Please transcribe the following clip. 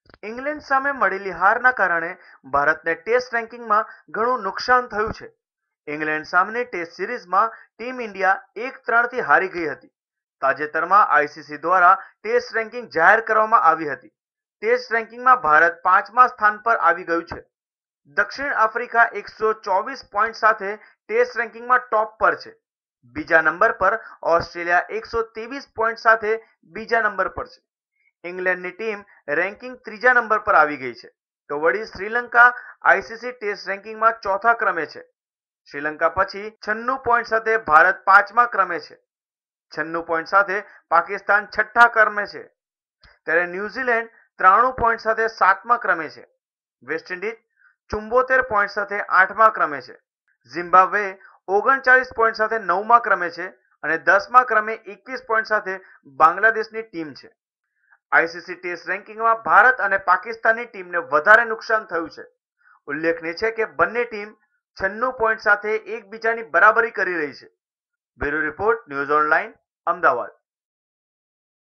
England સામે મળેલી હારના કારણે ભારતને ટેસ્ટ રેન્કિંગમાં ઘણું નુકસાન થયું છે. ઇંગ્લેન્ડ સામેની ટેસ્ટ સિરીઝમાં ટીમ ઇન્ડિયા 1-3 થી હારી ગઈ હતી. તાજેતરમાં આઈસીસી દ્વારા ટેસ્ટ રેન્કિંગ જાહેર કરવામાં આવી હતી. ટેસ્ટ રેન્કિંગમાં ભારત 5મા સ્થાન પર આવી ગયું છે. દક્ષિણ આફ્રિકા 124 પોઈન્ટ સાથે ટેસ્ટ રેન્કિંગમાં ટોપ પર છે. બીજા નંબર પર ઓસ્ટ્રેલિયા 123 પોઈન્ટ સાથે બીજા નંબર પર છે. ઇંગ્લેન્ડની ટીમ રેન્કિંગ 3જા નંબર પર આવી ગઈ છે. તો વળી શ્રીલંકા આઈસીસી ટેસ્ટ રેન્કિંગમાં 4થા ક્રમે છે. શ્રીલંકા પછી 96 પોઈન્ટ સાથે ભારત 5મા ક્રમે છે. 96 પોઈન્ટ સાથે પાકિસ્તાન 6ઠ્ઠા ક્રમે છે. ત્યારે ન્યુઝીલેન્ડ 93 પોઈન્ટ સાથે 7મા ક્રમે છે. વેસ્ટ ઇન્ડિઝ 74 પોઈન્ટ સાથે 8મા ક્રમે છે. ઝિમ્બાબ્વે 39 પોઈન્ટ સાથે 9મા ક્રમે છે અને 10મા ક્રમે 21 પોઈન્ટ સાથે બાંગ્લાદેશની ટીમ છે. આઈસીસી ટેસ્ટ રેન્કિંગમાં ભારત અને પાકિસ્તાનની ટીમને વધારે નુકસાન થયું છે. ઉલ્લેખનીય છે કે બંને ટીમ 96 પોઈન્ટ સાથે એકબીજાની બરાબરી કરી રહી છે. Bureau report, news online, Ahmedabad.